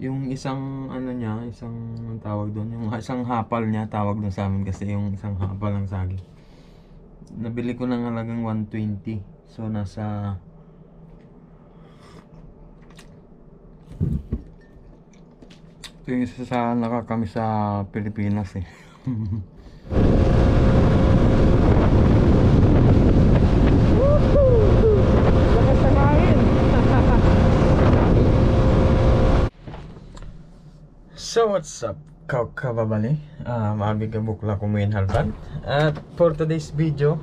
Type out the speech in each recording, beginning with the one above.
Yung isang ano niya, isang tawag doon, yung isang hapal niya tawag doon sa amin kasi yung isang hapal ng saging. Nabili ko ng halagang 120. So nasa ito yung isa sa nakakami sa Pilipinas eh. Lakas ng hangin. So what's up kababali, mabigang bukla kumuin halban. At for today's video,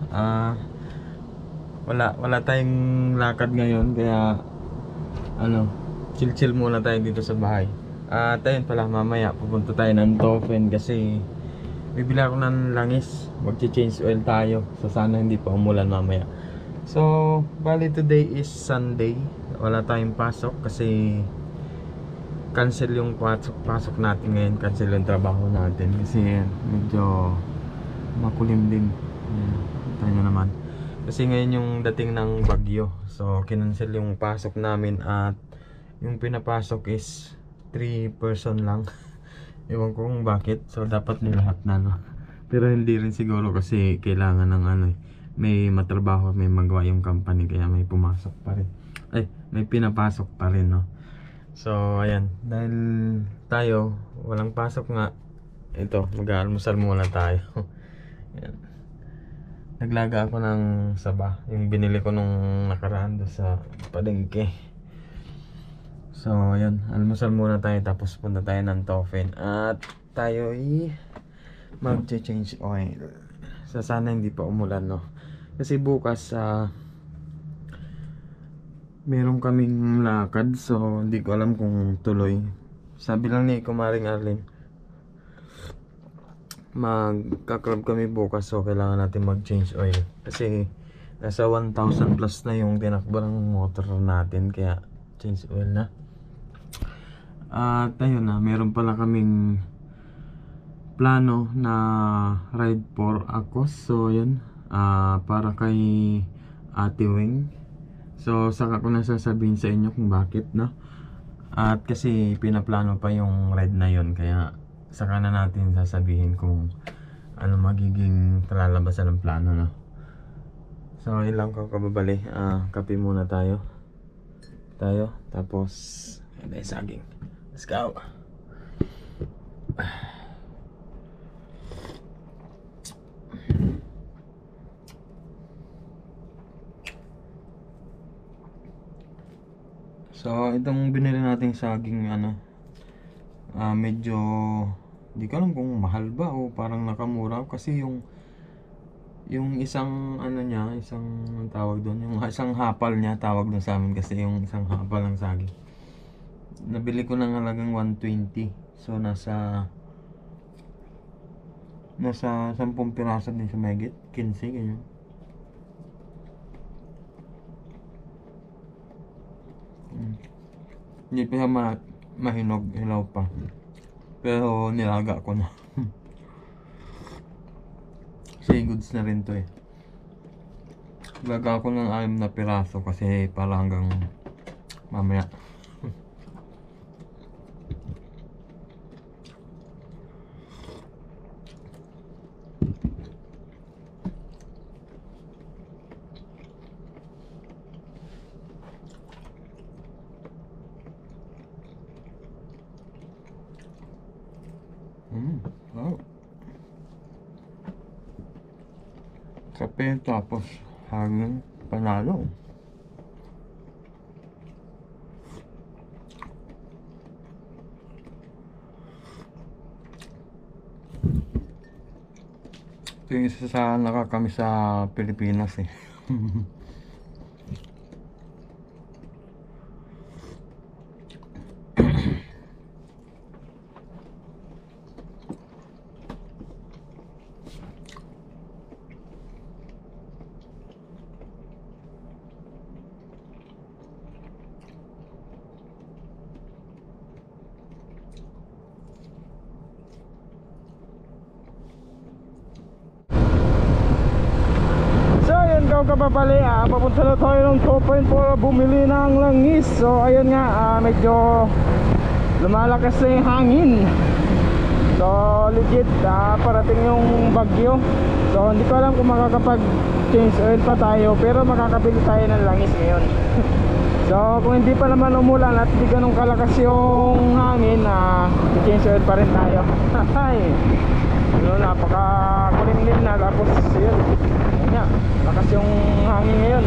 wala tayong lakad ngayon, kaya ano, chill muna tayo dito sa bahay. At ayun pala, mamaya pupunta tayo ng Tofen kasi bibili ako ng langis, magche-change oil tayo, so sana hindi pa umulan mamaya. So bali today is Sunday, wala tayong pasok kasi cancel yung pasok natin ngayon, cancel yung trabaho natin kasi medyo makulim din. Tayo na naman kasi ngayon yung dating ng bagyo, so kinancel yung pasok namin at yung pinapasok is 3 person lang. Ewan ko kung bakit, so dapat nilahat na no, pero hindi rin siguro kasi kailangan ng ano, may matrabaho, may magawa yung company, kaya may pumasok pa rin, ay may pinapasok pa rin no. So ayan, dahil tayo walang pasok nga, ito mag-aalmusal muna tayo. Ayan. Naglaga ako ng saba, yung binili ko nung nakaraan doon sa palengke. So ayan, almusal muna tayo tapos punta tayo ng Tofen at tayo mag-change oil. So sana hindi pa umulan no, kasi bukas meron kaming lakad, so hindi ko alam kung tuloy. Sabi lang ni Kumaring Arlene, magka-club kami bukas, so kailangan natin mag-change oil kasi nasa 1,000 plus na yung tinakbo ng motor natin, kaya change oil na. At ayun na, meron pala kaming plano na ride for Akos, so yun, para kay Ate Wing. So saka ko na sasabihin sa inyo kung bakit no. At kasi pinaplano pa yung ride na yon, kaya saka na natin sasabihin kung ano magiging kalalabasan ng plano no. So ilang ko kababali, kape muna tayo tapos may saging. Let's go. So itong binili nating saging medyo di ko alam kung mahal ba o parang nakamura, kasi yung isang ano niya, isang tawag doon, yung isang hapal niya tawag doon sa amin kasi yung isang hapal ng saging. Nabili ko ng halagang 120. So nasa 10 piraso din sa megit, 15 ganyan. Hindi pa siya mahinog, hilaw pa, pero nilaga ko na. Kasi goods na rin to eh. Laga ko ng 6 na piraso kasi para hanggang mamaya. Wow. Kape tapos hangin, panalo. Ito yung isa sa nakakami sa Pilipinas eh. Kababali, papunta na tayo ng Tofen para bumili ng langis. So ayun nga, medyo lumalakas na yung hangin. So legit parating yung bagyo. So hindi ko alam kung makakapag change oil pa tayo, pero makakabili tayo ng langis ngayon. So kung hindi pa naman umulan at hindi ganun kalakas yung hangin, change oil pa rin tayo. Napaka kulimlim na, tapos yun nga, lakas yung hangin ngayon.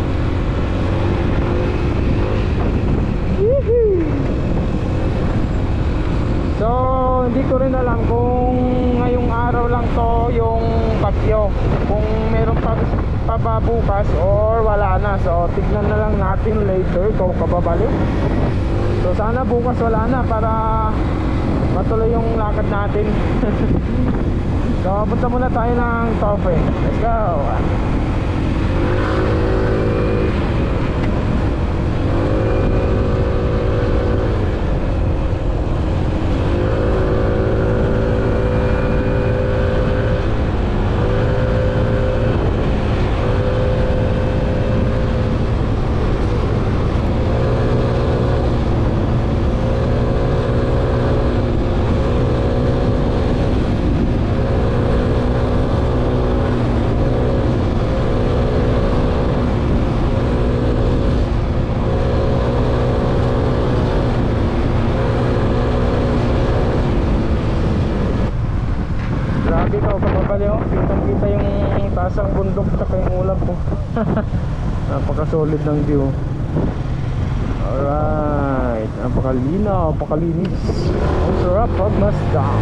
So hindi ko rin alam kung ngayong araw lang to yung bagyo, kung meron pa ba bukas or wala na. So tignan na lang natin later kung kababalik. So sana bukas wala na para matuloy yung lakad natin. So punta muna tayo ng Toffe. Let's go. Grabe ka, kapabali oh. Kitang-kita yung taas ang bundok at yung ulap po. Napaka-solid ng view. Alright, napakalinaw, napakalinis. Ang sarap pag Mustang.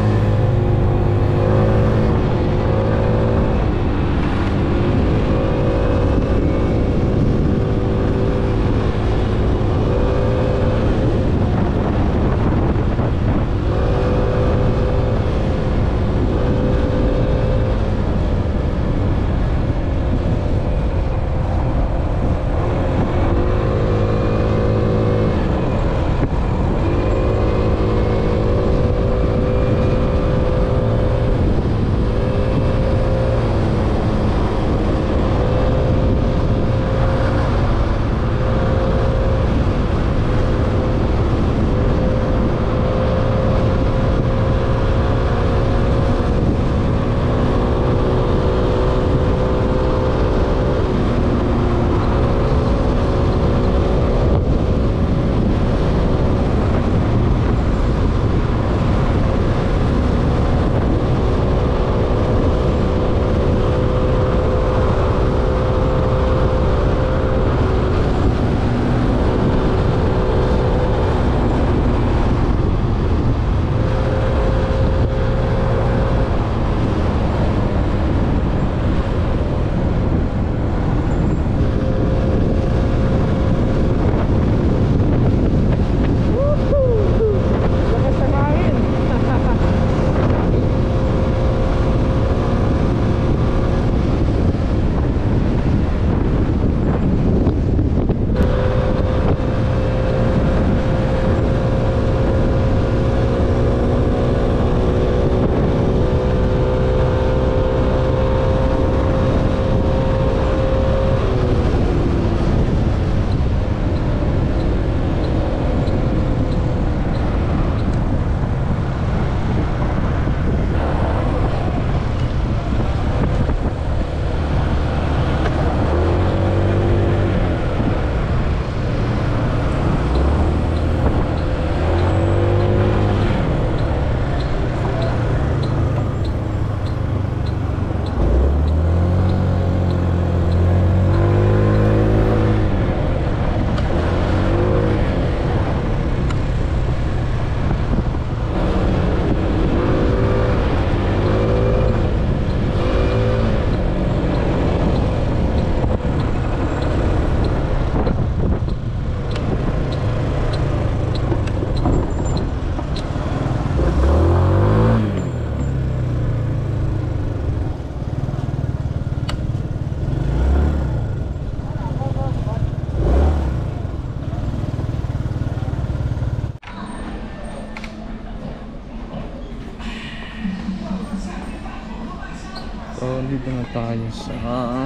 So dito na tayo sa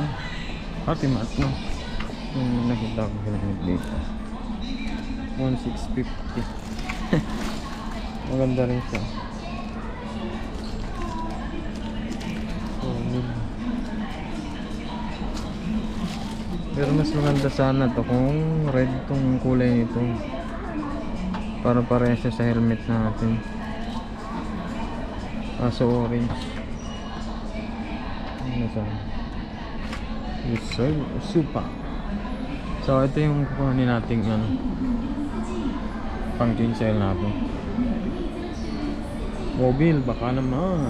Hatimat, no? Yung nakita ko dito 1650. Maganda rin siya. Solid. Pero mas maganda sana to kung red tong kulay nito. Para parehas siya sa helmet natin. Kaso orange. Ano sana? Super. So ito yung kukuhanin nating ano, pang tinsel natin. Mobile, baka naman.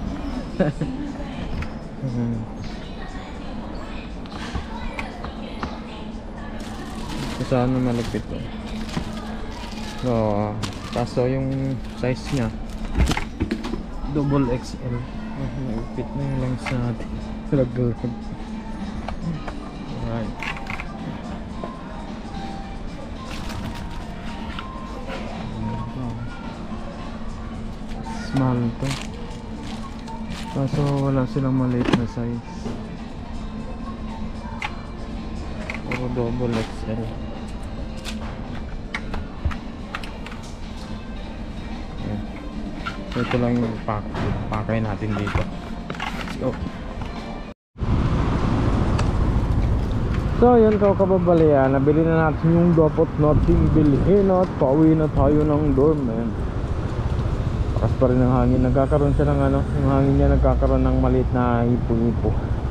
Sana malapit to. So, kaso yung size niya double XL. Malapit na yung length natin. Alright. Small to. Kaso wala silang maliit na size. Puro double XL. Ayan. So ito lang yung pakay natin dito. Let's go. So yun kababalian, nabili na natin yung dapat nating bilhin at pauwi na tayo ng dorm. Ayan. Lakas pa rin ang hangin, nagkakaroon siya ng ano, yung hangin niya nagkakaroon ng maliit na hipo-hipo.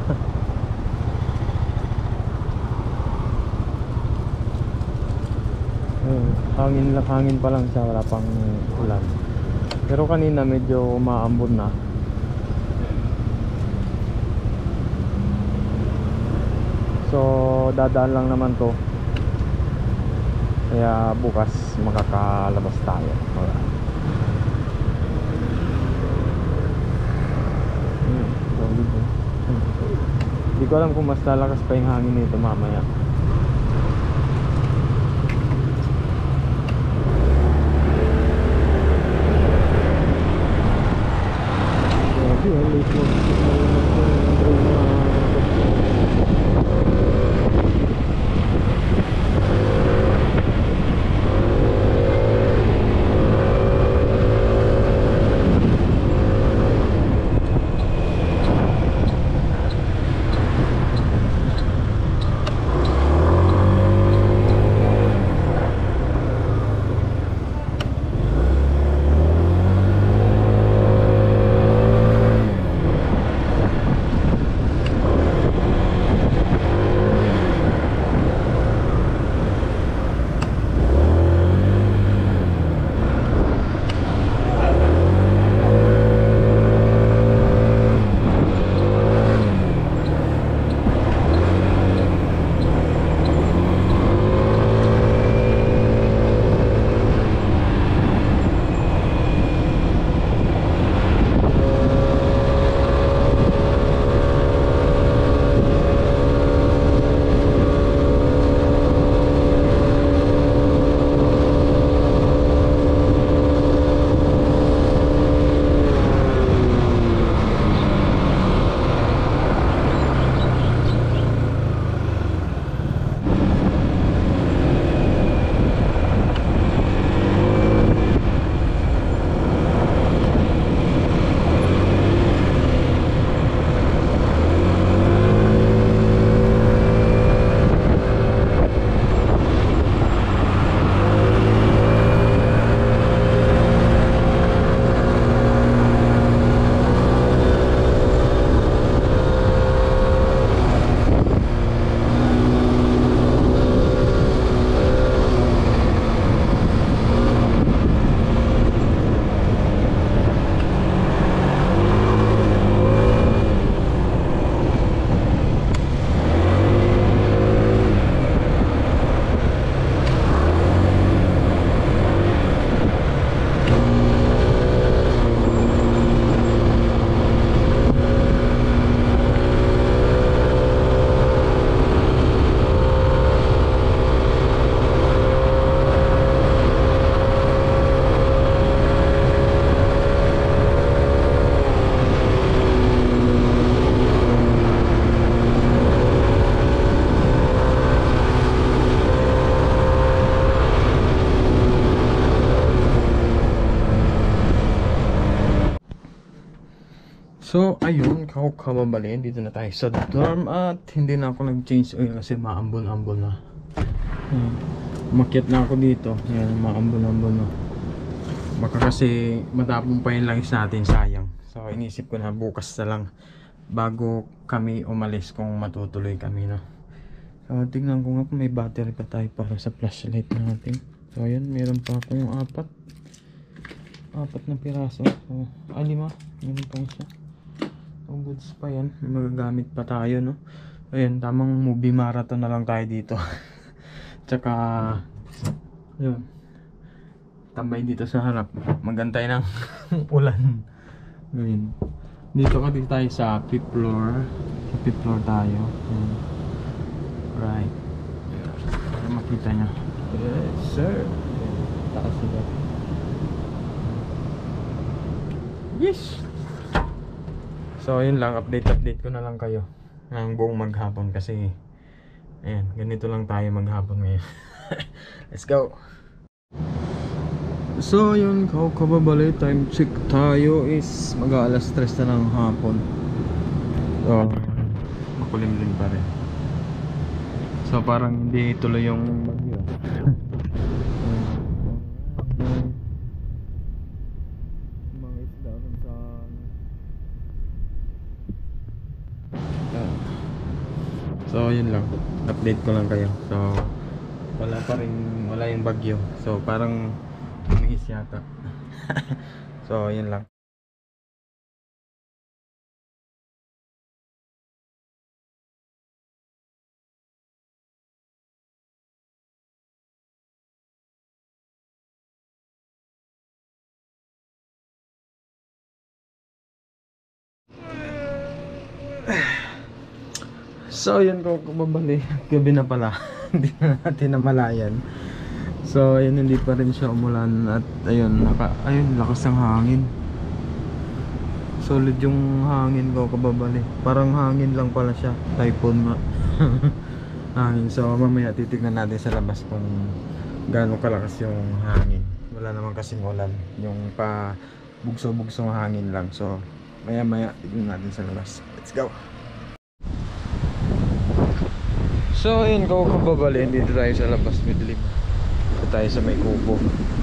Hangin pa lang siya, wala pang ulan. Pero kanina medyo umaambon na. So dadaan lang naman to. Kaya bukas makakalabas tayo. Hindi ko alam kung mas lalakas pa yung hangin nito mamaya. So, ayun, kababali, dito na tayo sa dorm at hindi na ako nag-change oil kasi maambon-ambon na. Umakyat na ako dito. Ayan, maambon-ambon na. Baka kasi matapong pa yung langis natin, sayang. So, inisip ko na bukas na lang bago kami umalis kung matutuloy kami, no. So, tignan ko nga kung may battery pa tayo para sa flashlight natin. So, ayan, meron pa akong apat na piraso. So, 5. Meron pa isa. So, goods pa yan. May magagamit pa tayo, no. Ayan, tamang movie marathon na lang tayo dito. Tsaka, yun, tambay dito sa harap. Magantay ng ulan. Ganyan. Dito tayo sa 5th floor. Sa 5th floor tayo. Ayan. Right. Para makita nyo. Yes, sir. Taas sila. Yes. So yun lang, update ko na lang kayo ng buong maghapon kasi ayan, ganito lang tayo maghapon ngayon. Let's go. So yun, kababali, time check tayo is mag-aalas 3 na ng hapon. So makulimlim pa rin. So parang hindi tuloy yung bagyo. Mga isda rin sa so yun lang, update ko lang kayo. So wala yung bagyo. So parang umihis yata. So yun lang. So yun, kung kumabali, gabi na pala. Hindi na natin namalayan. So ayun, hindi pa rin siya umulan. At ayun, ayun, lakas ng hangin. Solid yung hangin ko, kababali. Parang hangin lang pala siya. Typhoon nga. Hangin. So mamaya titignan natin sa labas kung gaano kalakas yung hangin. Wala naman kasing ulan. Yung pa bugso-bugsong hangin lang. So maya tignan natin sa labas. Let's go. So ayun, kababali, dito tayo sa labas, midlim. Dito tayo sa may kubo.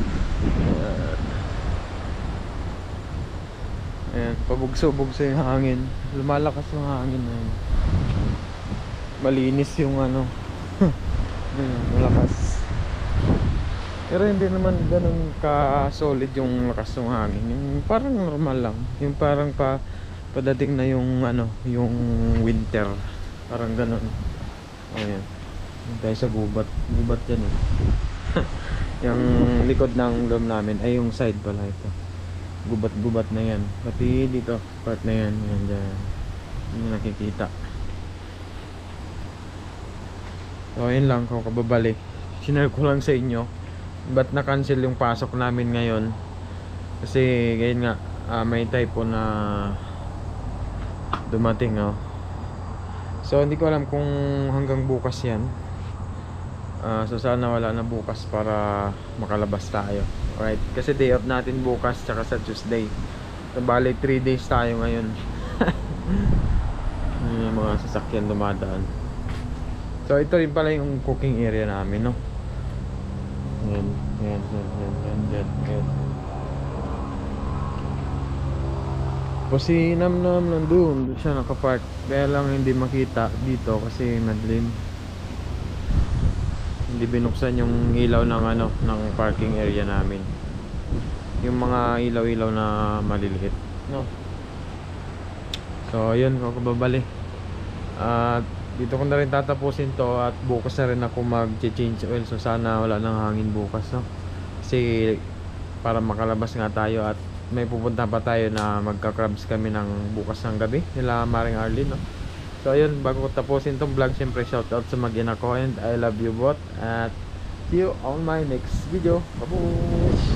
Ayan, pabugso-bugso yung hangin. Lumalakas yung hangin na yun. Malinis yung ano. Ayan, malakas. Pero hindi naman ganun ka-solid yung lakas ng hangin. Yung parang normal lang. Yung parang padating na yung ano, yung winter. Parang ganun. Ayan. Tayo sa gubat. Gubat yan eh. Yung likod ng dome namin ay yung side pala ito. Gubat-gubat na yan. Pati dito, part na yan. Yan dyan. Hindi nakikita. So ayun lang, kung kababalik. Sinare ko lang sa inyo. Ba't na-cancel yung pasok namin ngayon? Kasi ngayon nga, may typhoon na dumating, oh. So hindi ko alam kung hanggang bukas yan. So sana wala na bukas para makalabas tayo. Alright, kasi day off natin bukas tsaka sa Tuesday. So bali 3 days tayo ngayon. Yung mga sasakyan dumadaan. So ito rin pala yung cooking area namin, no? Yan. O si Namnam nandun siya nakapark. Kaya lang hindi makita dito kasi madlim. Hindi binuksan yung ilaw ng ano, ng parking area namin. Yung mga ilaw-ilaw na maliliit, no? So yun, kakababali. Dito ko na rin tatapusin to at bukas na rin ako mag-change oil. So sana wala nang hangin bukas, no? Kasi para makalabas nga tayo at may pupunta pa tayo na magka-crabs kami ng bukas ng gabi nila Maring Arlene, no? So ayun, bago ko tapusin tong vlog, syempre shoutout sa mag-ina ko and I love you both at see you on my next video. Bye-bye.